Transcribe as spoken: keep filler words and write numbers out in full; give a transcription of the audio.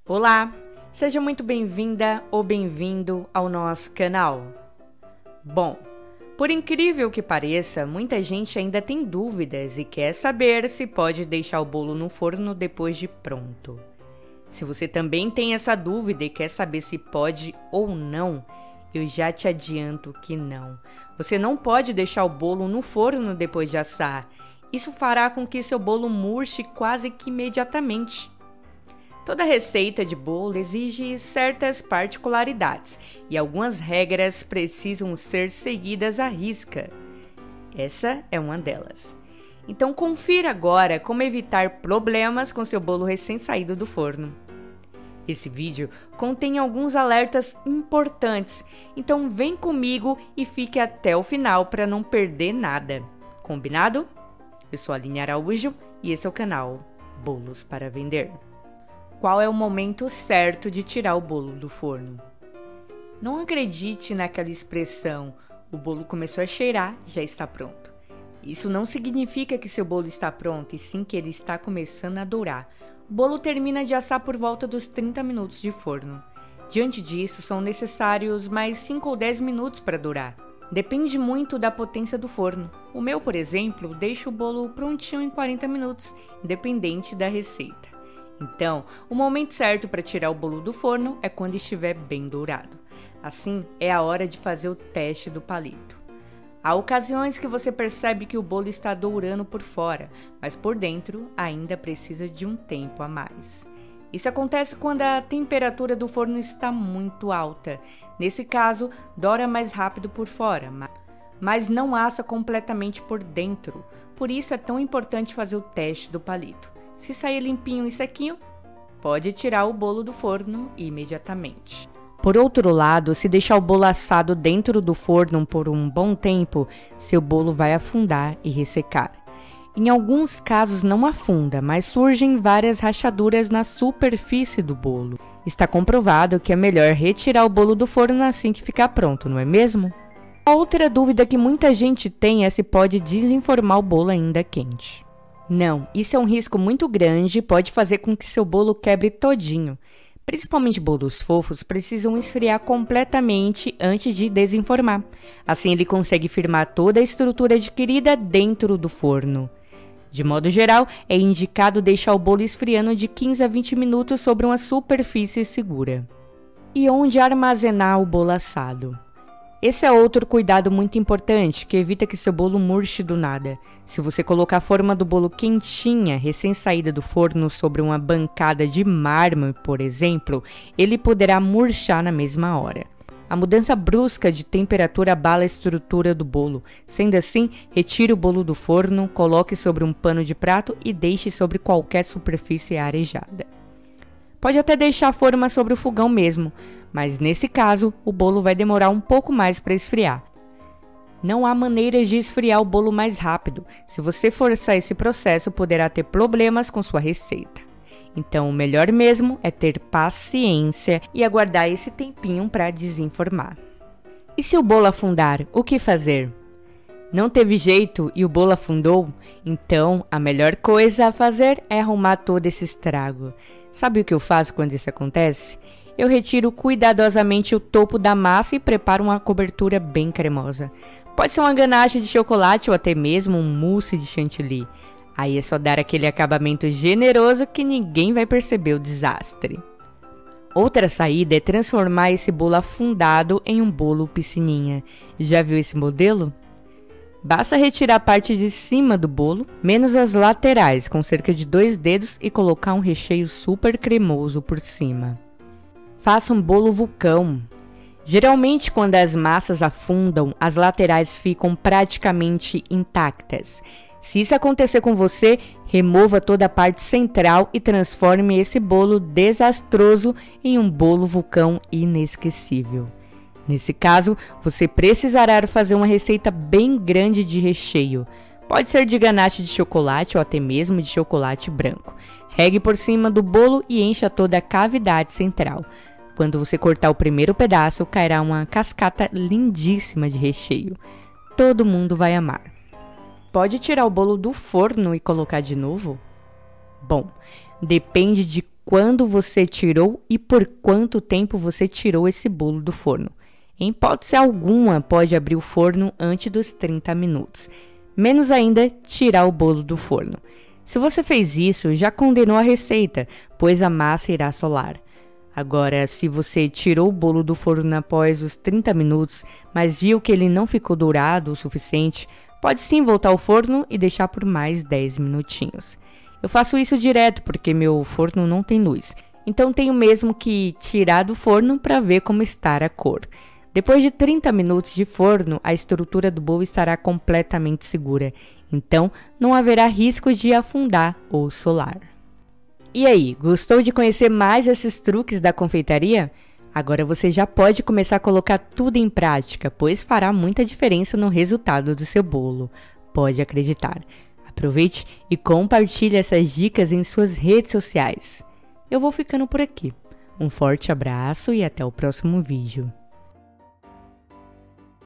Olá, seja muito bem-vinda ou bem-vindo ao nosso canal. Bom, por incrível que pareça, muita gente ainda tem dúvidas e quer saber se pode deixar o bolo no forno depois de pronto. Se você também tem essa dúvida e quer saber se pode ou não, eu já te adianto que não. Você não pode deixar o bolo no forno depois de assar. Isso fará com que seu bolo murche quase que imediatamente. Toda receita de bolo exige certas particularidades e algumas regras precisam ser seguidas à risca. Essa é uma delas. Então confira agora como evitar problemas com seu bolo recém-saído do forno. Esse vídeo contém alguns alertas importantes, então vem comigo e fique até o final para não perder nada. Combinado? Eu sou a Aline Araújo e esse é o canal Bolos para Vender. Qual é o momento certo de tirar o bolo do forno? Não acredite naquela expressão, o bolo começou a cheirar, já está pronto. Isso não significa que seu bolo está pronto, e sim que ele está começando a dourar. O bolo termina de assar por volta dos trinta minutos de forno. Diante disso, são necessários mais cinco ou dez minutos para dourar. Depende muito da potência do forno. O meu, por exemplo, deixa o bolo prontinho em quarenta minutos, independente da receita. Então, o momento certo para tirar o bolo do forno é quando estiver bem dourado. Assim, é a hora de fazer o teste do palito. Há ocasiões que você percebe que o bolo está dourando por fora, mas por dentro ainda precisa de um tempo a mais. Isso acontece quando a temperatura do forno está muito alta. Nesse caso, doura mais rápido por fora, mas não assa completamente por dentro. Por isso é tão importante fazer o teste do palito. Se sair limpinho e sequinho, pode tirar o bolo do forno imediatamente. Por outro lado, se deixar o bolo assado dentro do forno por um bom tempo, seu bolo vai afundar e ressecar. Em alguns casos não afunda, mas surgem várias rachaduras na superfície do bolo. Está comprovado que é melhor retirar o bolo do forno assim que ficar pronto, não é mesmo? Outra dúvida que muita gente tem é se pode desenformar o bolo ainda quente. Não, isso é um risco muito grande e pode fazer com que seu bolo quebre todinho. Principalmente bolos fofos precisam esfriar completamente antes de desenformar. Assim ele consegue firmar toda a estrutura adquirida dentro do forno. De modo geral, é indicado deixar o bolo esfriando de quinze a vinte minutos sobre uma superfície segura. E onde armazenar o bolo assado? Esse é outro cuidado muito importante, que evita que seu bolo murche do nada. Se você colocar a forma do bolo quentinha, recém-saída do forno, sobre uma bancada de mármore, por exemplo, ele poderá murchar na mesma hora. A mudança brusca de temperatura abala a estrutura do bolo. Sendo assim, retire o bolo do forno, coloque sobre um pano de prato e deixe sobre qualquer superfície arejada. Pode até deixar a forma sobre o fogão mesmo, mas nesse caso, o bolo vai demorar um pouco mais para esfriar. Não há maneiras de esfriar o bolo mais rápido. Se você forçar esse processo, poderá ter problemas com sua receita. Então, o melhor mesmo é ter paciência e aguardar esse tempinho para desenformar. E se o bolo afundar, o que fazer? Não teve jeito e o bolo afundou? Então, a melhor coisa a fazer é arrumar todo esse estrago. Sabe o que eu faço quando isso acontece? Eu retiro cuidadosamente o topo da massa e preparo uma cobertura bem cremosa. Pode ser uma ganache de chocolate ou até mesmo um mousse de chantilly. Aí é só dar aquele acabamento generoso que ninguém vai perceber o desastre. Outra saída é transformar esse bolo afundado em um bolo piscininha. Já viu esse modelo? Basta retirar a parte de cima do bolo, menos as laterais, com cerca de dois dedos, e colocar um recheio super cremoso por cima. Faça um bolo vulcão. Geralmente, quando as massas afundam, as laterais ficam praticamente intactas. Se isso acontecer com você, remova toda a parte central e transforme esse bolo desastroso em um bolo vulcão inesquecível. Nesse caso, você precisará fazer uma receita bem grande de recheio. Pode ser de ganache de chocolate ou até mesmo de chocolate branco. Regue por cima do bolo e encha toda a cavidade central. Quando você cortar o primeiro pedaço, cairá uma cascata lindíssima de recheio. Todo mundo vai amar. Pode tirar o bolo do forno e colocar de novo? Bom, depende de quando você tirou e por quanto tempo você tirou esse bolo do forno. Em hipótese alguma, pode abrir o forno antes dos trinta minutos. Menos ainda, tirar o bolo do forno. Se você fez isso, já condenou a receita, pois a massa irá solar. Agora, se você tirou o bolo do forno após os trinta minutos, mas viu que ele não ficou dourado o suficiente, pode sim voltar ao forno e deixar por mais dez minutinhos. Eu faço isso direto porque meu forno não tem luz, então tenho mesmo que tirar do forno para ver como está a cor. Depois de trinta minutos de forno, a estrutura do bolo estará completamente segura, então não haverá risco de afundar ou solar. E aí, gostou de conhecer mais esses truques da confeitaria? Agora você já pode começar a colocar tudo em prática, pois fará muita diferença no resultado do seu bolo. Pode acreditar. Aproveite e compartilhe essas dicas em suas redes sociais. Eu vou ficando por aqui. Um forte abraço e até o próximo vídeo.